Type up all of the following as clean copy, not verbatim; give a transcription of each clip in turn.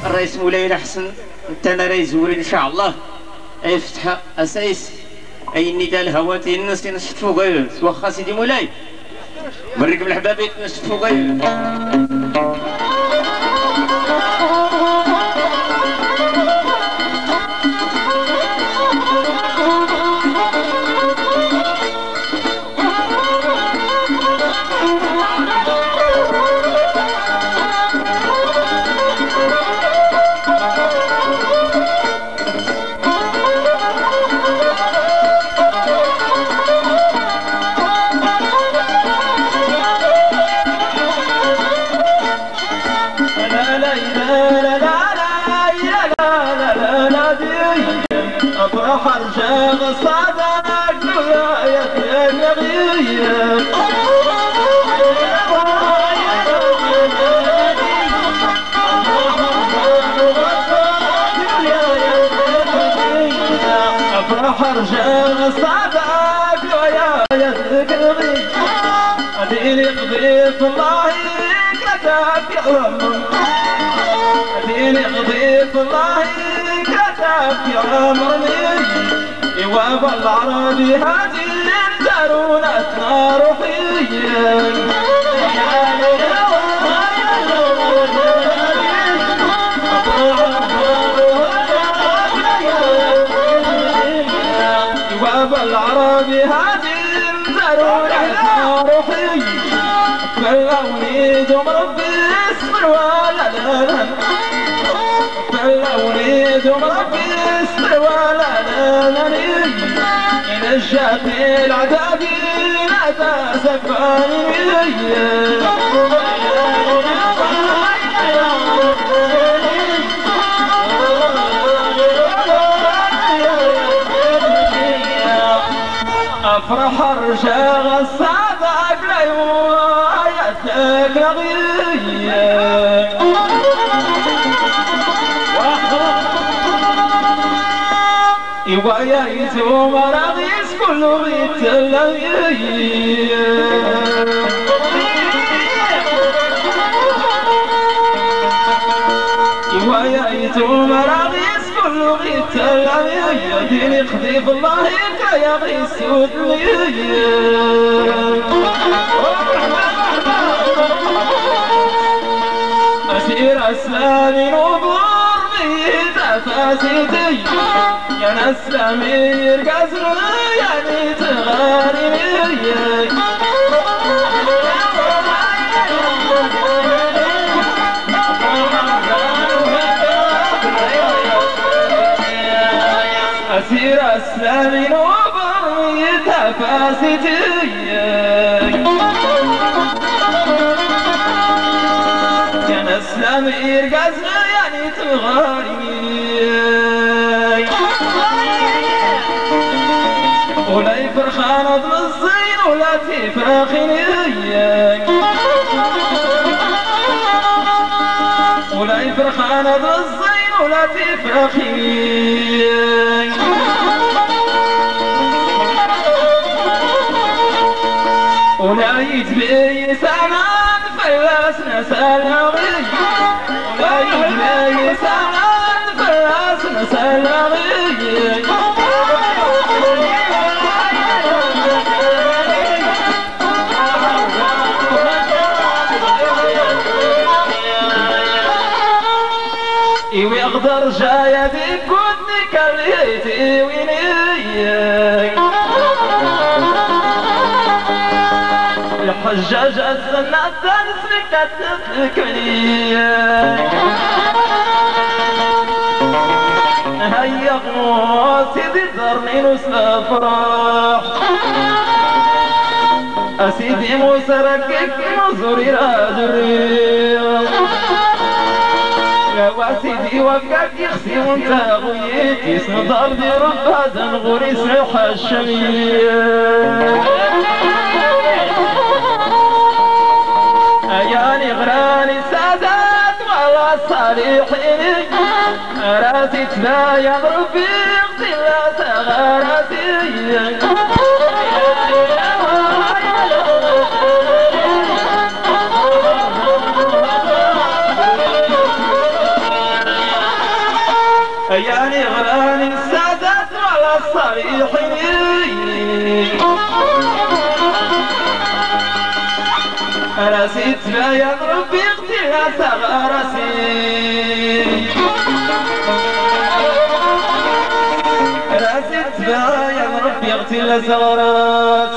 الرئيس مولاي الحسن انت انا راهي زوري ان شاء الله يفتح اسايس اي النداء الهواتي الناس ينشطوا غير واخا سيدي مولاي مريك بالحباب يتنشطوا غير حرجة صدق يا غير حرجة صدق يا غير أديني قضيت الله كتاب يا رب أديني قضيت الله كتاب يا عمرني وابا العربي هادي دارونتنا روحيا وابا العربي هادي دارونتنا روحيا فلوني دوم ربي اصبر ولا لا فلوني دوم ربي اصبر ولا لا نجات العذاب لا تسفاني افرح ارجع الصادق ليوعيتك لغيه ويا يتوم رغيس كل غيت اللي ويا يتوم رغيس كل غيت اللي ديني خذي في الله يا غيس ودلي أسير أسلامي نبور بيت فاسدي يا ناس أمير قزر يعني تغاري أسير أسلامي نوبر يتفاسدي يا ناس أمير قزر يعني تغاري ولا يفرخان اضم الزين ولا تفرخيني ولا يفرخان اضم الزين ولا تفرخيني ولا يتبي سنان فلاسنا سلاغي ولا يتبي سنان فلاسنا سلاغي ويقدر جاية بكودني كليتي ويني الحجاج السنة تنسلك تتكني هيا سيدي زرني نسل فرح أسيدي مسركك نزوري راجري وسيدي وفقك يخسي وانت غويتي صدر دي رب هذا نغوري سرح الشميل اياني غراني سادات والله صالحين راسي تباين ربي اغتلا تغاراتي يعني غراني السادات ولا الصريحين راسي تباين ربي اغتيها راسي راسي تباين ربي اغتيها ثغرات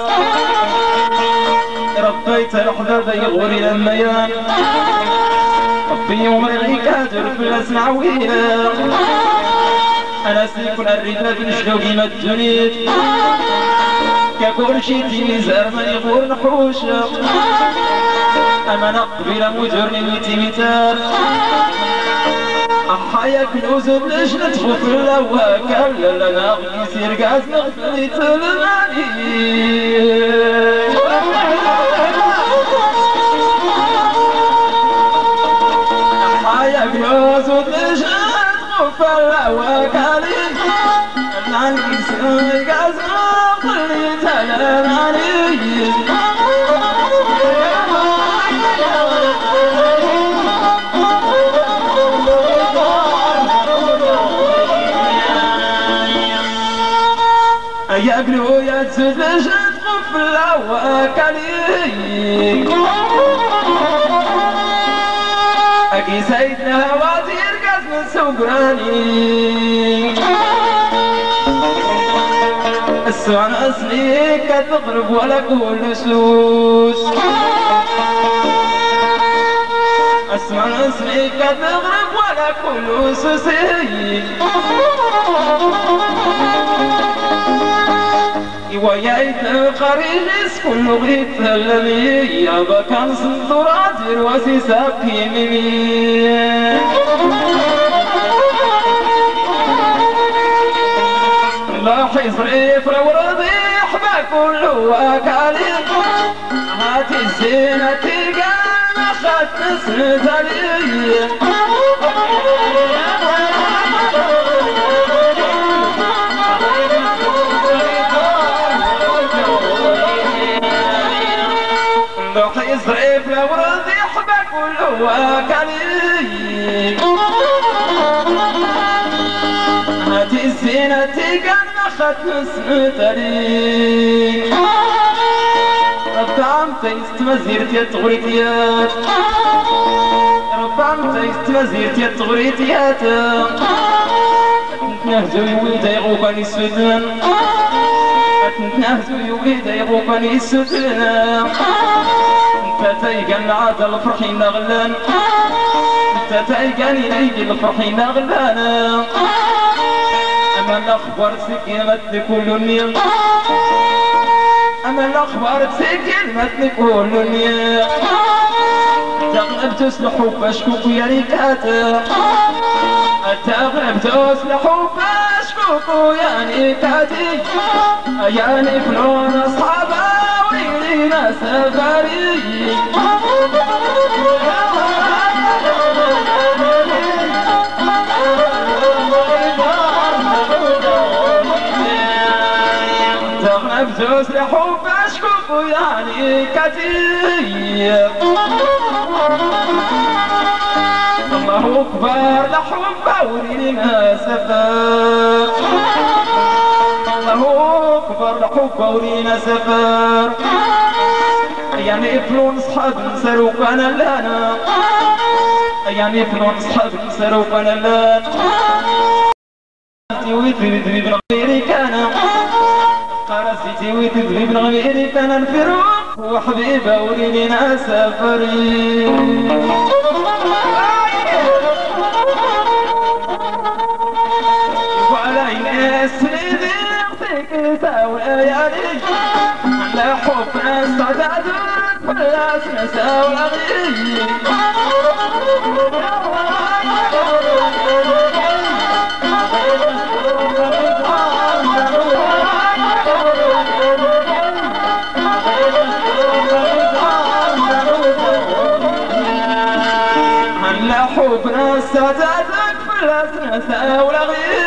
ربيت الحباب يغوري للميان ربي يوم الغيكادر في الاسمع ويلا انا سيكون الرباب نشلو كيما الدنيا ككل شي تيزار من يغور نحوشة اما نقبل مجرني ميتي ميتار أحيا كنوز بلاش ندخل في الهواكا لا لا يصير قاز نغفلي تلماني أحيا كنوز بلاش ندخل في الهواكا لا يصير قاز نغفلي تلماني يا قلو يا تزوج تخف الهواكالي اكي سيدنا وزير قاسم السوقراني السوان اصلي كتضرب ولا كل سوس السوان اصلي كتضرب ولا كل سوسي ويايت الخريج كل غيث الذي يبكى صدرات الوسي ساقي مني لا حيصريف الورضي يحبى كل وكالي هاتي الزينة تلقى اخذت نسنة لي يصرف الورد يحبى كل وكالي هاتي الزينة تلقى اخذت نسنة لي رب عمتا يستمزيرت يا تغريتيات رب عمتا يستمزيرت يا تغريتيات نهجو يولد يغوكني السودان نهجو يولد يغوكني السودان تايقن عاد الفرحين غلان تايقن يليق الفرحين غلان اما الاخبار سكينت كل نيل اما الاخبار سكينت كل نيل تغلب تسلحوا باشكوكو يا ريكاتا تغلب تسلحوا باشكوكو يا ريكاتي يا فلون اصحابها ويلينا سفري تغلب تسلحوا باشكوكو يا ريكاتي الله أكبر لحب ورينا سفر الله أكبر لحب ورينا سفر يعني فلون صحاب نسرو كان لنا يعني فلون صحاب نسرو كان لنا ويدري بن غيري كان قرصتي ويدري بن غيري كان الفروق وحبيبه ورينا سفري سيدي يعطيك ساوياني على حبنا استعدادك فلاس نساوي على حبنا استعدادك فلاس نساوي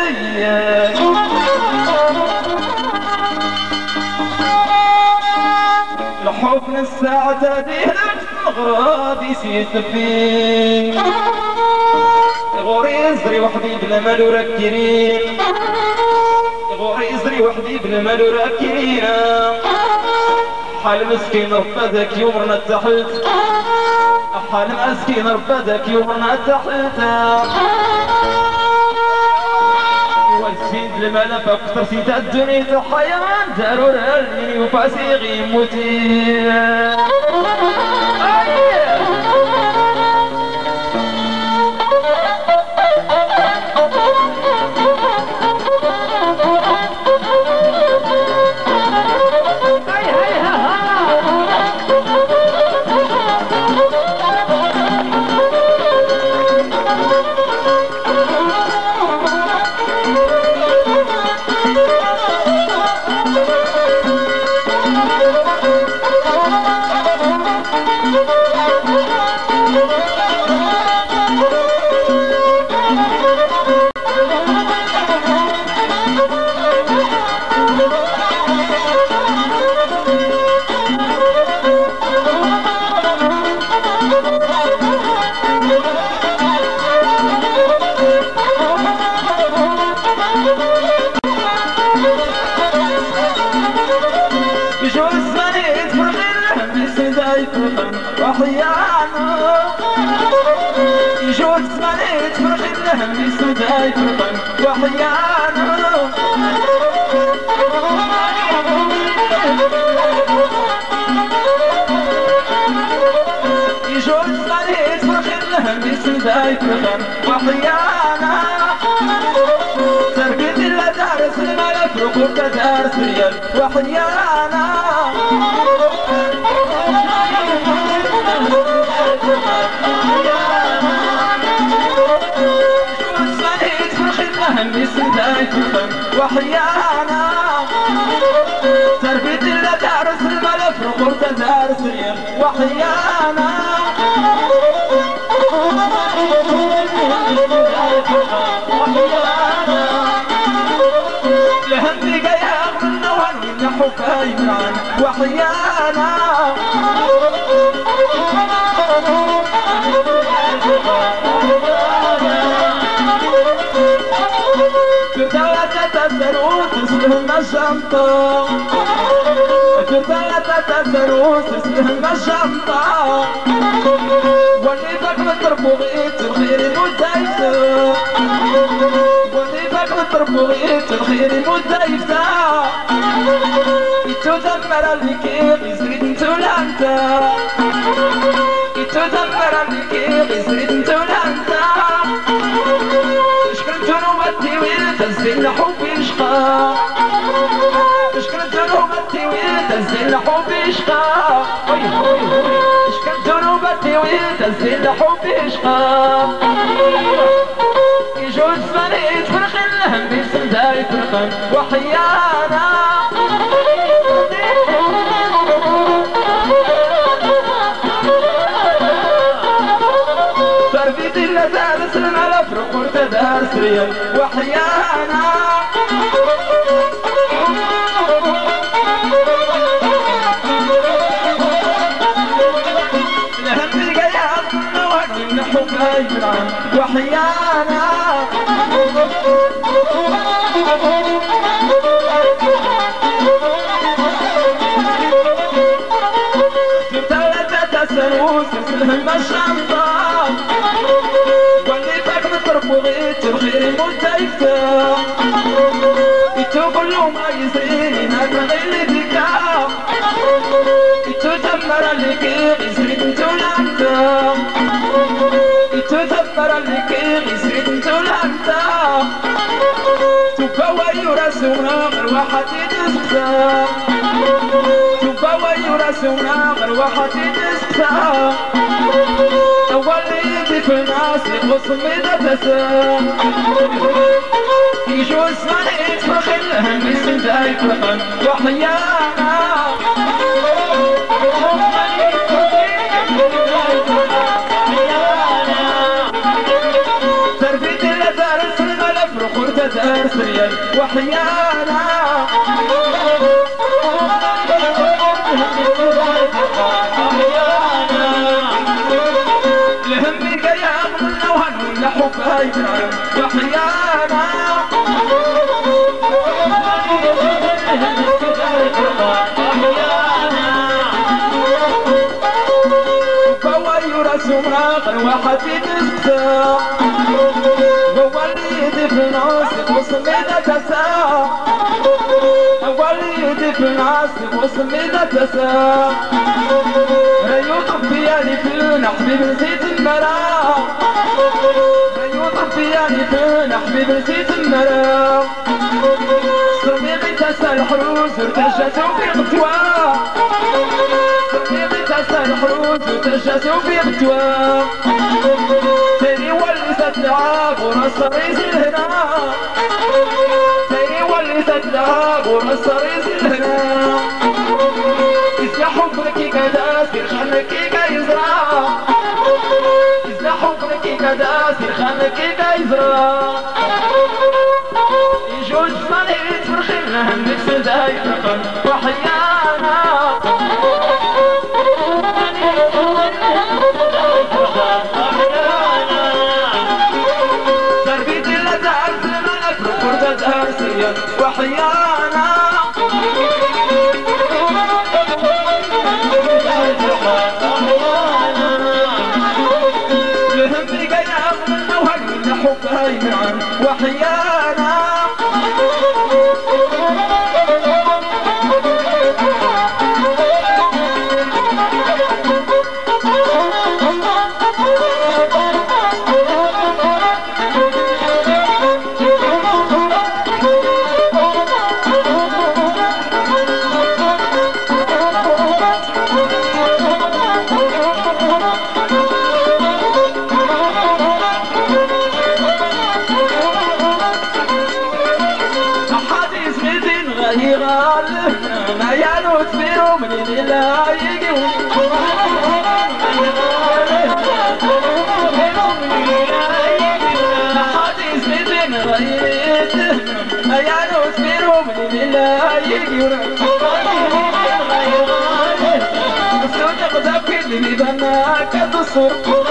الحب الساعة تديرك غرادي سيت فيه غوري يزري وحدي بلا مال وركرين غوري يزري وحدي بلا مال وركرين حال مسكين ربى ذاك يومنا تحت حال مسكين ربى ذاك يومنا تحت والسيد الملا فاكثر سيد الدنيا تحيان دارو رالي وفاسيغي موتين يجوز زماني تفرغ الهم يسوداي فرقا وحيانو يجوز زماني تفرغ الهم يسوداي فرقا وحيانا تربيت إلا دارس الملك ركوب دارس ريال وحيانا وحيانا تربيت إلا دارس الملك ركوب دارس ريال وحيانا لهندي قياغ من نوان من حفاي معان وحيانا تسلهم الشنطة تتذروا تسلهم الشنطة وليتك بتربو غيت الخير مدايفة وليتك بتربو غيت الخير مدايفة يتدمر الكيق يزيد انتو لانتا يتدمر الكيق يزيد انتو لانتا شكرتو نوبتي وين تنزل حبي شقا شكرتو نوبتي وين تنزل حبي شقا شكرتو نوبتي وين تنزل حبي شقا يجوز زماني تفرق الهم بسنداي فرقا وحيانا تربيتي اللي دارس الملف ركور تدارس ريال وحيانا الهم القيام نوان من حباي جرعان وحيانا تسلوس تسلهم الشنطة وليتك بتربو غيت الخير مدايفة يتو كلهم عايزين هناك غير ديكا يتو دمر الكيق يسرد انتو لانتا يتو دمر الكيق يسرد انتو لانتا تبوا يرسونا غير واحد يتسكتا تبوا يرسونا غير واحد يتسكتا أول يدي في الناس يقص ميدة تسام يجوز زماني تفرخ الهم يسنداي فرقا وحيانا تربيت إلا دارس الملف رقور تدارس ريال وحيانا من حبها يبنى وحيانا سمراق وحدي تسقى ووليد في ناس وصميدة تسا وليد في ناس وصميدة تسا ريوط بياني في النحبيب نسيت المرا ريوط بياني في النحبيب نسيت المرا صميغي تسا الحروس ارتجتوا في قتوى صميغي تسا الحروس ارتجتوا في قتوى تاني ولست لعاب ورص ريس الهنا تاني ولست لعاب ورص ريس الهنا إذا حبك كدا سير خانك كيزرع إذا حبك كدا سير خانك كيزرع يجوز صليت فرخنا همك سداي رقم وحيانا تربيتي لدار زمانك وفردة دارسية وحيانا لهمي قيام من نوهك من حبها يمعن وحيانا ما يالو تفيرو من الليلة يجيو حديث مثل غيرت ما يالو تفيرو من الليلة يجيو سوت غضب كل بناك تصر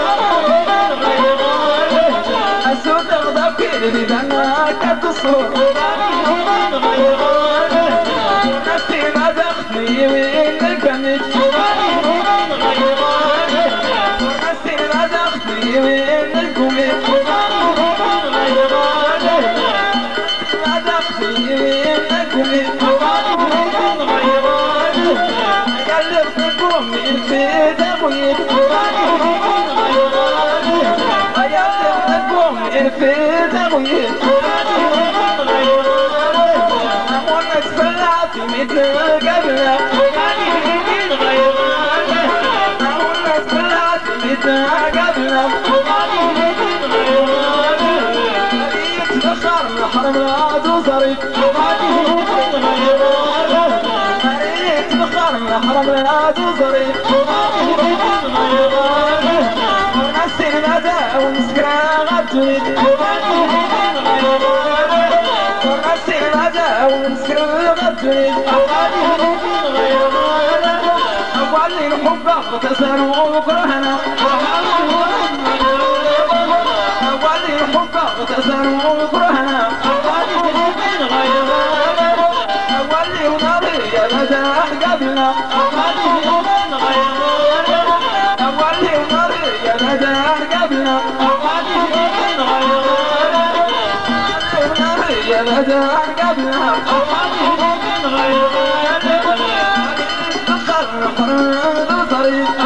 سوت غضب كل بناك تصر نفسي ما دخلني وين كمت نفسي ما دخلني وين كمت ما دخلني وين كمت قلبتكم من في دمويت قلبتكم من في دمويت مثل قبله أقول طلعت مثل قبله يتبخر الحرم راد وصريف يتبخر الحرم راد وصريف ونسي المدى ومسكرة غتويت ونسي المدى ومسكرة غتويت أولي الحب اغتسل وكرهنا أولي الحب اغتسل وكرهنا أولي ونبي مداح قبلنا أولي ونبي مداح قبلنا يا مداح قبلنا فخر حرم طريق